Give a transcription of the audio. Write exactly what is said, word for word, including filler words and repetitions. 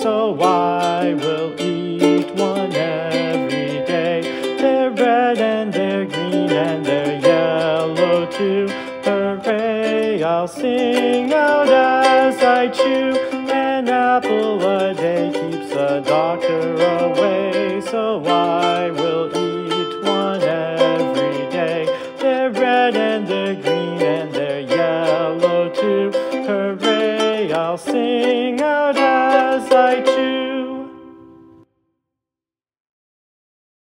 so I will eat one every day. They're red and they're green and they're yellow too. Hooray, I'll sing out as I chew. An apple a day keeps the doctor away, so I will